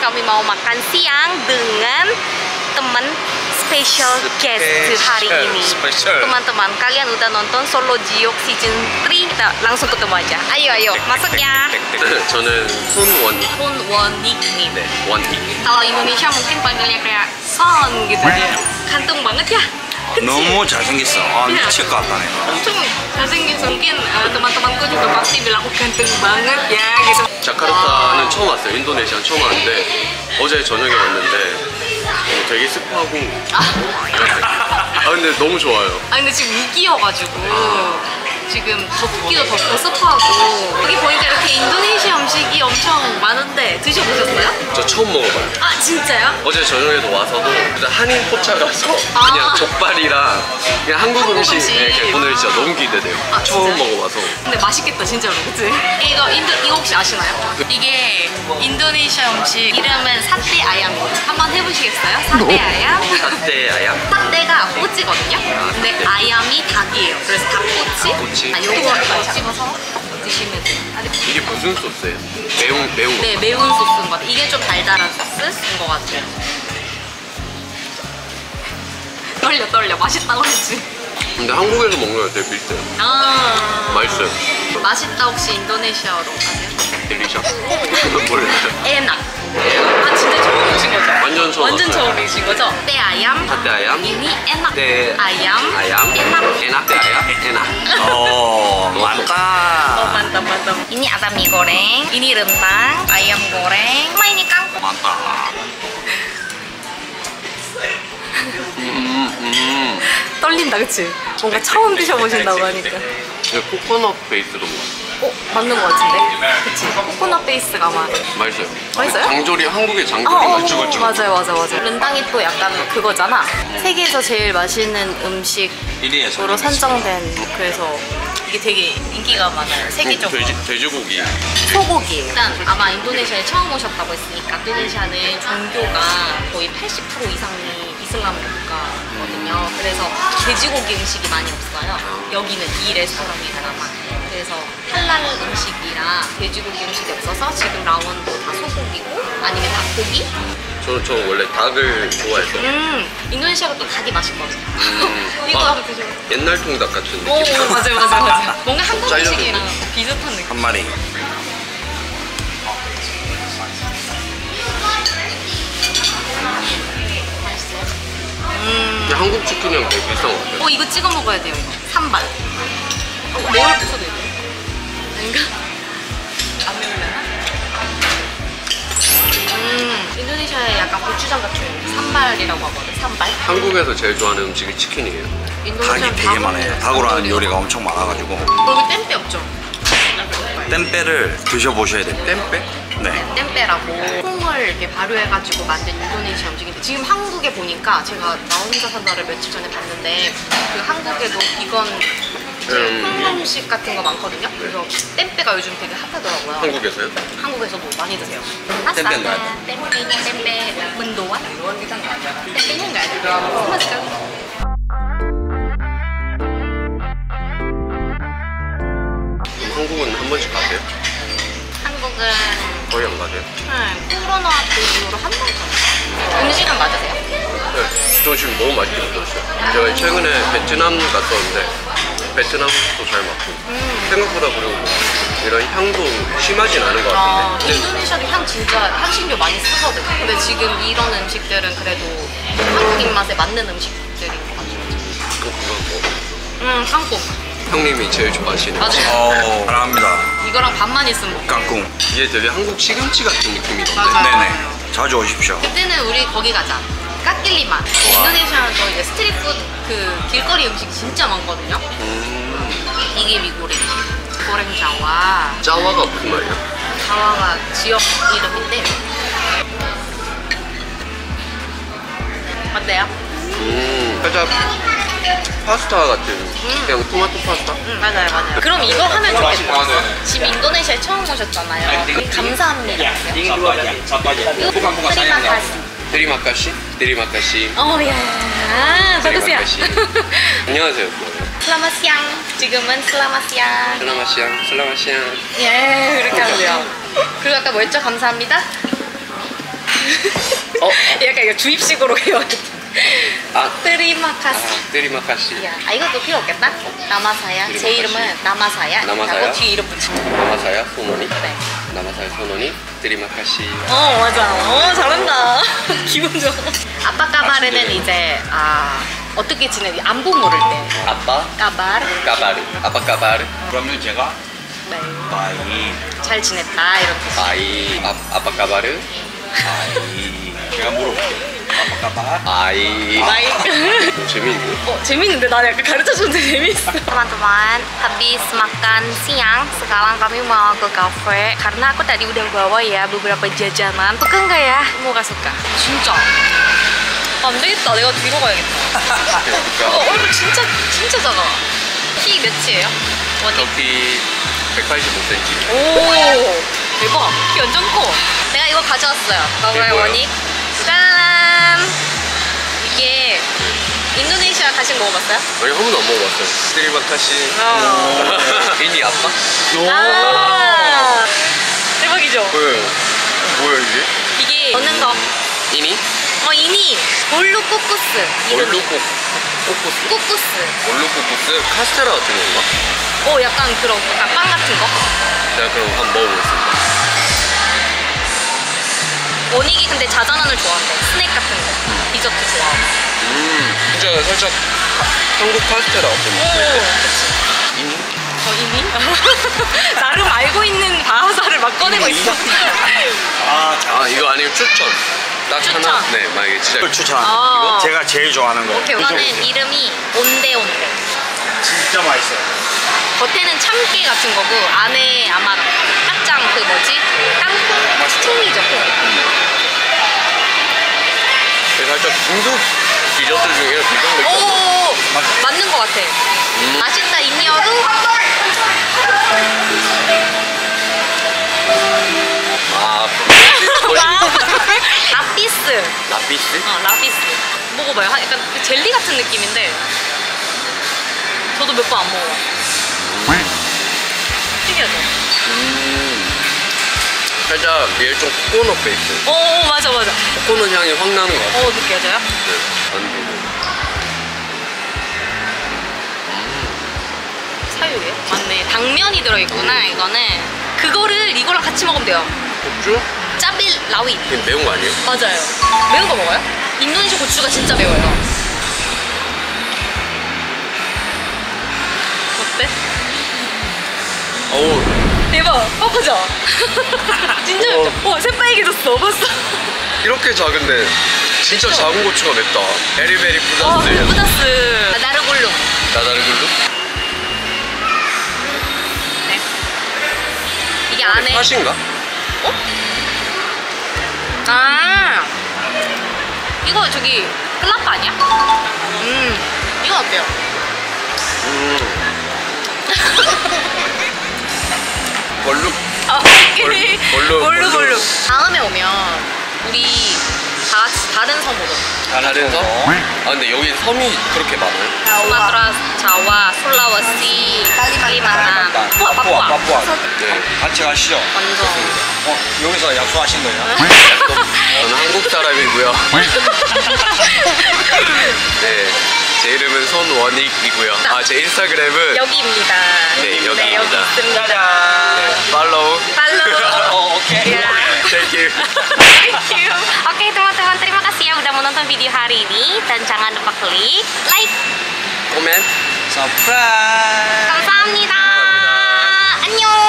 kami mau makan siang dengan teman special guest hari ini. Teman-teman, kalian udah nonton Solo Jiok season 3? Kita langsung ketemu aja. Ayo, masuk ya. 저는 손원익. 손원익님. 네, 원익. Kalau Indonesia mungkin panggilnya kayak Son gitu dia. Ganteng banget ya. 너무 잘생겼어. 아, 미칠 것 같다네. 엄청 잘생겨서 mungkin teman-temanku juga pasti bilang ganteng banget ya gitu. 자카르타는 처음 왔어요. 인도네시아는 처음 왔는데 어제 저녁에 왔는데 되게 습하고 근데 너무 좋아요. 근데 지금 위기여가지고 지금 덥기도 덥고 습하고 여기 보니까 이렇게 인도네시아 음식이 엄청 많은데 드셔보셨어요? 저 처음 먹어봐요. 아 진짜요? 어제 저녁에도 와서도 일단 한인 포차 가서 그냥 족발이랑 그냥 한국 음식 오늘 진짜 너무 기대돼요. 처음 먹어봐서. 근데 맛있겠다 진짜로, 그치? 이거 혹시 아시나요? 이게 인도네시아 음식 이름은 사떼 아얌이에요. 한번 해보시겠어요? 사떼 아얌? 사떼 아얌? 사떼가 꼬치거든요? 근데 아얌이 닭이에요. 그래서 닭꼬치? 요거 찍어서 드시면 돼요. 이게 무슨 소스예요? 매운 네, 매운 소스인 것 같아요. 이게 좀 달달한 소스인 것 같아요. 떨려. 맛있다고 했지. 근데 한국에서 먹는 거랑 되게 비슷해요. 맛있어요. 맛있다 혹시 인도네시아어로 아세요? 딜리셔? 몰라요. 에낙. 진짜 처음 오신 거죠? 완전 처음 오신 거죠? 떼 아얌. 사떼 아얌. 이니 에낙. 떼 아얌. 에낙. 에낙 떼 아얌. 에낙. 많다. Mantap. Ini ada mie goreng, ini rendang, ayam goreng, sama ini kangkung. 많다. 떨린다, 그치? 뭔가 처음 드셔보신다고 하니까. 코코넛 베이스로 먹어요. 맞는 거 같은데? 그치? 코코넛 베이스가 아마. 맛있어요. 맛있어요? 장조림, 한국의 장조림 맞아요. 른당이 또 약간 그거잖아. 세계에서 제일 맛있는 음식으로 선정된. 그래서 이게 되게 인기가 많아요. 세계적으로. 돼지고기. 소고기. 일단 아마 인도네시아에 처음 오셨다고 했으니까 인도네시아는 종교가 거의 80% 이상이 이슬람 국가거든요. 그래서 돼지고기 음식이 많이 없어요. 여기는 이 레스토랑이라마. 그래서 할랄 음식이라 돼지고기 음식이 없어서 지금 라원도 다 소고기고 아니면 닭고기? 저는 원래 닭을 좋아해서. 인도네시아가 또 닭이 맛있거든요. 이거 한번 드셔보세요. 옛날 통닭 같은 느낌. 맞아요. 뭔가 한국 음식이랑 비슷한 느낌. 한 마리. 한국 치킨이랑 되게 비슷한 것 같아요. 이거 찍어 먹어야 돼요. 이거 산발. 매울 수도 있고. 아닌가? 안 매울려나? 인도네시아에 약간 고추장 같은 산발이라고 하거든. 산발. 한국에서 제일 좋아하는 음식이 치킨이에요. 닭이 되게 많아요. 닭으로 하는 요리가 엄청 많아가지고. 여기 땜빼 없죠? 땜빼를 드셔보셔야 돼요. 땜빼? 네. 땜빼라고 콩을 이렇게 발효해가지고 만든 인도네시아 음식인데 지금 한국에 보니까 제가 나 혼자 산다를 며칠 전에 봤는데 그 한국에도 비건 콩 음식 같은 거 많거든요. 그래서 땜빼가 요즘 되게 핫하더라고요. 한국에서요? 한국에서도 많이 드세요. 땜빼는 nggak ada. 땜빼 mendoan. 땜빼nya nggak ada sama sekali. 한국은 한 번씩 가세요? 한국은 거의 안 가세요? 코로나 때 이후로 한 번 가요. 음식은 맞으세요? 네. 저 지금 너무 맛있게 먹었어요. 제가 최근에 베트남 갔었는데 베트남 음식도 잘 맞고 생각보다 그리고 이런 향도 심하진 않은 것 같은데. 인도네시아도 향 진짜 향신료 많이 쓰거든요. 근데 지금 이런 음식들은 그래도 한국 입맛에 맞는 음식들인 것 같아요. 깡꿍. 형님이 제일 좋아하시는 맞아요. 사랑합니다. 이거랑 밥만 있으면 먹고. 깡꿍. 이게 되게 한국 시금치 같은 느낌이던데. 맞아요. 네네. 자주 오십시오. 그때는 우리 거기 가자. 까낄리맛. 인도네시아는 또 이제 스트리트푸드 그 길거리 음식 진짜 많거든요. 이게 미고랭. 고랭 자와. 짜와가 무슨 말이에요? 자와가 지역 이름인데. 어때요? 살짝 파스타 같은 그냥 토마토 파스타? 맞아요. 그럼 이거 하면 좋겠다. 지금 인도네시아에 처음 오셨잖아요. 감사합니다. 이거 데리마카시? 데리마카시. 야. 바꾸세요. 안녕하세요. Selamat siang. 지금은 selamat siang. 슬라마시앙. 예, 그렇게 하면 돼요. 그리고 아까 뭐 했죠? 감사합니다. 약간 이거 주입식으로 해야겠다. 아. 트리마카시. 테리마카시. 야, 이것도 필요 없겠다. 나마사야. 제 이름은 나마사야. 나마사야? 하고 뒤에 이름 붙이고. 나마사야 소노니. 네. 나마사야 소노니. 테리마카시. 맞아. 잘한다. 기분 좋아. 아빠 까바르는 이제 어떻게 지내니? 안부 물을 때. 아빠 까바르. 까바르. 아빠 까바르. 그러면 제가 네. 바이 잘 지냈다 이런 뜻. 아이. 아빠 까바르. 바이 제가 물어볼게요. 아빠까봐 아이. 재밌네. 재밌는데 나 약간 가르쳐주는데 재밌어. Teman-teman, habis makan siang, sekarang kami mau ke cafe. Karena aku tadi udah bawa ya beberapa jajanan. suka nggak ya? 뭐가 suka? 진짜. 안 되겠다. 내가 뒤로 가야겠다. 얼굴 진짜 작아. 키 몇이에요? 원이? 저기 185cm. 오, 대박. 키 완전 커. 내가 이거 가져왔어요. 먹어요, 뭐예요? 원이. 짠! 이게 인도네시아 가식 먹어봤어요? 아니 한 번도 안 먹어봤어요. 테리마카시. 이니 아빠? 대박이죠? 뭐야 이게? 이게 먹는 거. 이니? 이니. 볼루 코코스. 올루 코코스? 코코스. 올루 코코스? 카스테라 같은 건가? 약간 그런 약간 빵 같은 거. 제가 그럼 한번 먹어보겠습니다. 원익이 근데 자자난을 좋아한대. 스낵 같은 거. 디저트 좋아하고. 진짜 살짝 한국 카스테라 같은 느낌. 이니? 이니? 나름 알고 있는 바하사를 막 꺼내고 있어. 이거 아니면 추천. 딱 추천. 하나. 네, 만약에 진짜 이걸 추천. 아. 제가 제일 좋아하는 거. 오케이, 이거는 이름이 온데온데. 진짜 맛있어요. 겉에는 참깨 같은 거고 안에 아마 깍짱 땅콩? 콩이죠, 콩. 살짝 중국 디저트 중에 되게 한 오, 맞는 것 같아. 맛있다 인여루. 라피스. 라피스? 라피스. 먹어봐요. 약간 젤리 같은 느낌인데 저도 몇 번 안 먹어요. 특이하죠? 살짝 얘 좀 코코넛 베이스. 맞아. 코코넛 향이 확 나는 것 같아요. 느껴져요? 네, 만두고. 사유예요? 맞네. 당면이 들어있구나. 이거는 그거를 이거랑 같이 먹으면 돼요. 고추? 짜빌 라위. 이게 매운 거 아니에요? 맞아요. 매운 거 먹어요? 인도네시아 고추가 진짜 매워요. 어때? 어우. 대박. 그죠? 진짜 맵죠? 새빨개졌어. 봤어? 이렇게 작은데 진짜 그쵸? 작은 고추가 맵다. 베리베리 뿌다스. 뿌다스. 나다르굴루. 나다르굴루? 네. 이게 안에 팥인가? 이거 저기 클라파 아니야? 이거 어때요? 걸룩? 오케이. 볼루. 다음에 오면 우리 다 같이 다른 섬 오자. 다른 섬? 근데 여기 섬이 그렇게 많아요? 수마트라, 자와, 솔라와시, 칼리만탄, 파푸아. 네. 같이 가시죠. 완전. 여기서 약속하신 거예요? 저는 한국 사람이고요. 네. 제 이름은 손원익이고요. 제 인스타그램은 여기입니다. 네, 여기 여기입니다. 있습니다. 네, 팔로우. 오케이. Thank you. Thank you. Oke teman-teman, terima kasih ya udah menonton video hari ini dan jangan lupa klik like. 코멘. 서프라이즈. 감사합니다. 안녕.